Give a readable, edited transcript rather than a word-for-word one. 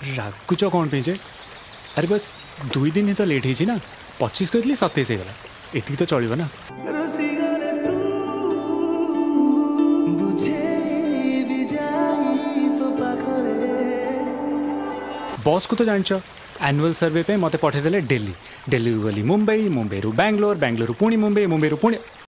रागुच कौन पे जे? अरे बस 2 दिन ही तो लेट ही ना 25 कहती 27 होगा ये तो चलो ना। बॉस को तो जानच एनुअल सर्वे पे मते पठेदेले दिल्ली दिल्ली गली मुंबई मुंबई रु बैंगलोर बैंगलोर पुणी मुंबई मुंबई पुणी